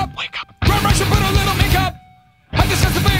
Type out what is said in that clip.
Wake up. Run, rush, and put a little makeup. Have the sense of